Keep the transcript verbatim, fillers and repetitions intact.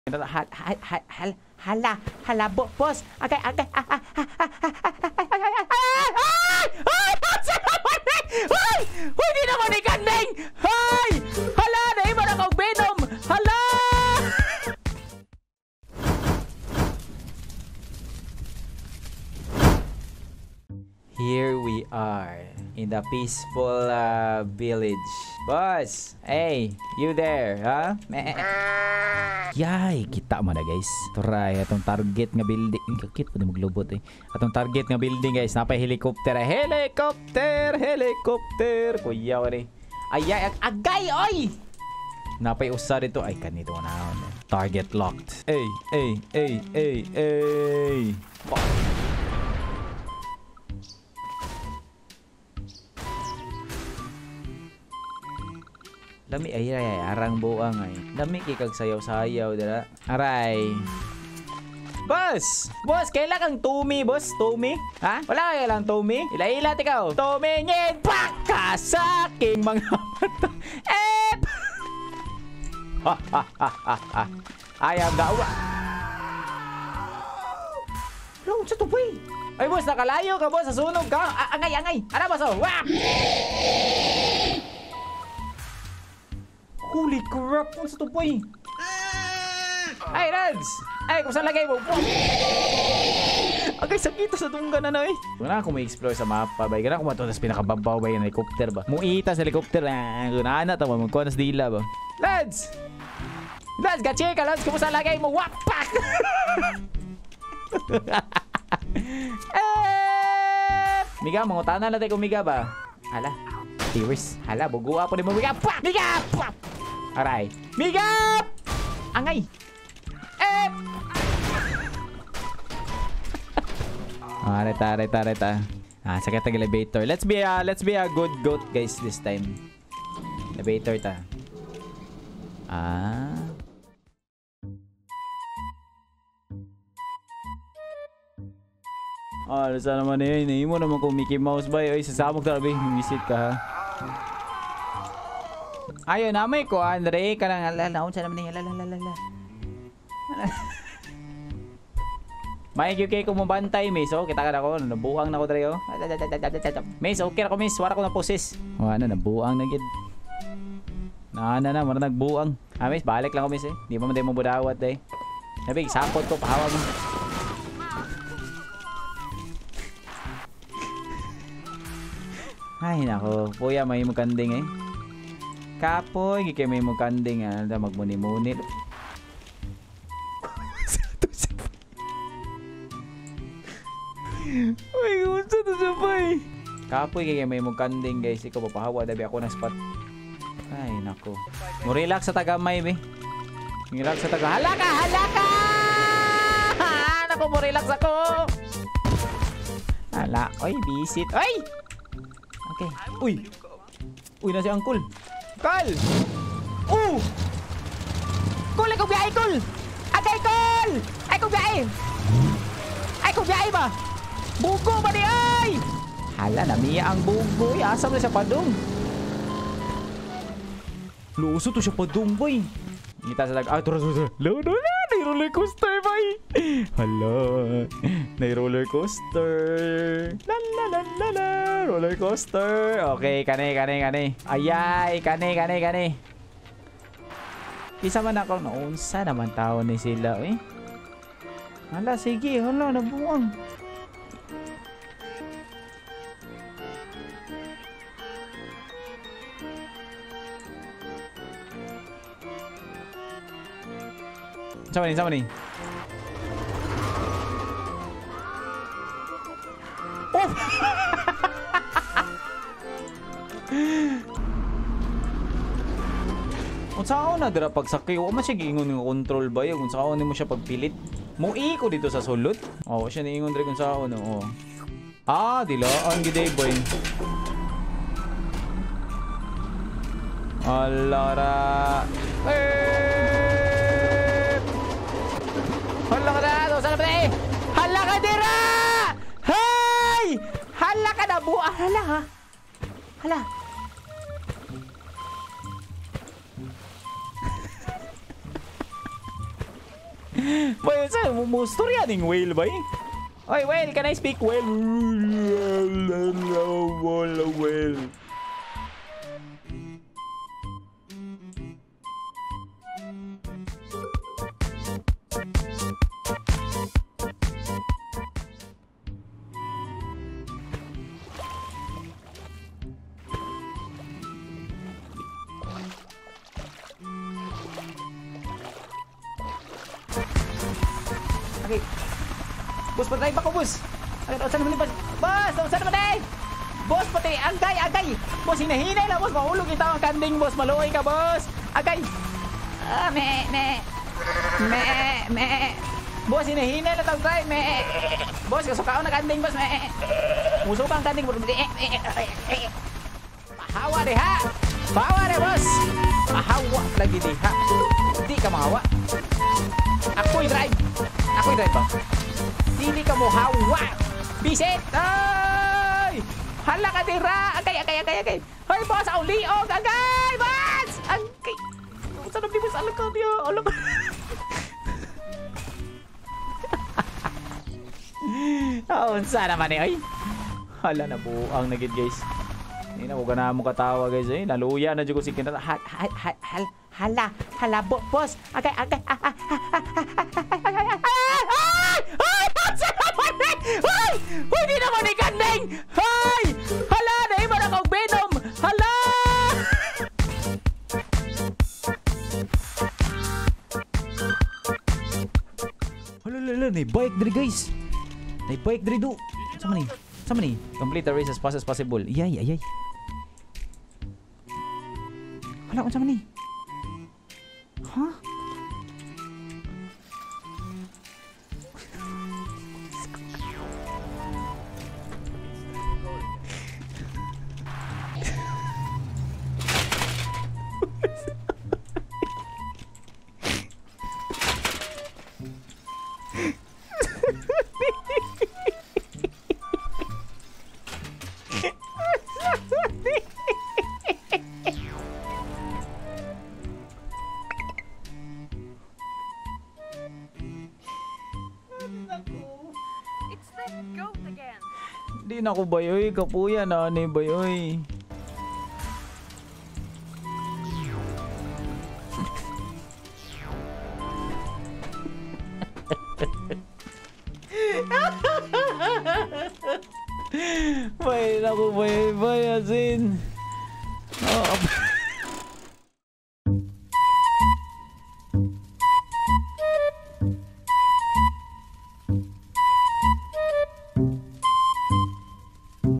Hal, hal, hal, hal, hala, hala, bo, boss. Agay, agay, ah, ah, ah, ah, ah, ah, ay, ay, ay, ay, ay, asa naman eh? Ay, hindi naman ni Kandeng. Ay, hala, naiba na kong Venom. Hala. Here we are in the peaceful uh, village. Boss, hey, you there, huh? Yay, kita mo na guys. Try atong target nga building. Kakit pa na maglubot eh. Atong target nga building guys. Napay helicopter. Helicopter, helicopter. Kuya wari. Ay, ay, agay, oy! Napay usa dito. Ay, kanito na. Target locked. Ay, ay, ay, ay, ay. Oh. Lami ay ay arang buang ay. Lami kikag sayaw-sayaw dira. Aray. Boss! Boss, kaila kang Tommy, boss? Tommy? Ha? Wala kaya lang Tommy? Ila-ila ikaw. Tommy ngin baka sa aking mga mata. Eh! Ha ha ha ha ha. Ayaw gawa. Long sa tupoy. Ay boss, nakalayo ka boss sa sunog ka. A angay angay. Ano boss? Oh? Wah! Holy crap! Ano sa tupoy? Ay, Rads! Ay, kung saan lagay mo? Agay, sakita sa tungga na na eh. Guna ako may explore sa mapa ba? Guna ako matutas pinakababaw ba yung helicopter ba? Muita sa helicopter. Guna na tama, magkuha na sa dila ba? Rads! Rads, gachi ka, Rads! Kung saan lagay mo? Wapak! eh! Miga, mangutana na tayo kung Miga ba? Hala. Viewers. Hala, bugua po din mo. Miga! Pak! Miga! Pak! Aray. Migap! Angay! Eh! Ah, reta, reta, reta. Ah, sakit ang elevator. Let's be a, let's be a good goat guys this time. Elevator ta. Ah. Ah, lasa naman eh. Hindi mo naman kung Mickey Mouse ba? Ay, sasabog talabi. Misit ka ha. Ayun, namay ko, Andre. Kanang alalaon sa naman niya. Lalalala. May Q K ko mabantay, Miss. Oh, kita ka na ko. Nabuang na ko, Dre. Oh. Miss, okay na ko, Miss. Wala ko na poses. O, ano, nabuang na gid. Na, na, na. Mara nagbuang. Ah, Miss, balik lang ko, Miss. Eh. Di ba man tayo mabudawat, eh. Sabi, sapot ko. Pahawa mo. Ay, nako. Puya, may magkanding, eh. Kapoy, gikay may magkanding ah, magmuni-muni. Uy, gusto to siya pa eh. Kapoy, gikay may magkanding guys. Ikaw papahawa, dabi ako na spot. Ay, nako. Mo-relax sa tagamay, be. Relax sa taga. Hala ka, hala ka! Nako, mo-relax ako. Hala, oy, visit. Oy! Okay. Uy! Uy, na si Uncle. Kol! Uh! Kol, ay kong biyahe, Kol! Agay, Kol! Ay kong biyahe! Ay kong biyahe ba? Bugo ba di ay? Hala, namiya ang bugo. Asam na siya padong. Luso to siya padong, boy. Ngita sa lag... Ah, tura, tura, tura. Lo, lo, lo. Nai-roller coaster, boy. Hala. Nai-roller coaster. La, la, la, la, la. Roller coaster. Okay, kane, kane, kane. Ayay, kane, kane, kane. Isa man ako naunsa naman tao ni sila, eh. Hala, sige. Hala, nabuang. Sama ni, sama ni. Oh! Kung saan na dira pagsakay, o man siya giingon ng control ba yun? Kung saan mo siya pagpilit. Mui ko dito sa sulod. Oo, siya niingon rin kung saan. Oo. Ah, dilaan giday boy. Alara. Eh! Hala ka na! Saan na ba eh? Hala ka dira! Hay! Hala ka na buang! Hala ha? Hala! Boy, sa mustor yan yung whale ba eh? Oy, whale, can I speak whale? Whale. Okay. Boss, patay ba ko, boss? Ay, saan naman yung boss? Boss, saan naman eh? Boss, pati, agay, agay. Boss, hinahinay lang, boss. Mahulog kita ang kanding, boss. Maluoy ka, boss. Agay. Ah, me, me. Me, me. Boss, hinahinay lang tawag tayo, me. Boss, kasukaon na kanding, boss, me. Muso pa ang kanding, boss. Pahawa deh, ha? Pahawa deh, boss. Pahawa lagi deh, ha? Hindi ka mahawa. Ako'y drive. Ako'y drive ba? Hindi ka mo hawa. Bisit! Ay! Hala ka tira! Agay, agay, agay, agay! Hoy, boss! Ang liog! Agay! Boss! Agay! Saan nabi mo sa alam ka niya? Alam ka! Oh, saan naman eh, ay? Hala na po ang nagid, guys. Hindi na ko gana mo katawa, guys, eh. Naluya na dyan ko si Kinata. Hal, hal, hal, hal. Hala, hala, bo boss. Agay, agay. Ay! Ay! Ay! Ay! Hindi naman ni kandeng! Ay! Hala, nahi mo na kong venom! Hala! Hala, hala, nahi bike diri, guys. Nahi bike diri do. Sama ni? Sama ni? Complete the race as fast as possible. Iyay, iyay. Hala, kung sama ni? Huh? Di na ko bayoy, kapuya na ni bayoy. Bay na ko bayoy, bayasin. Oh,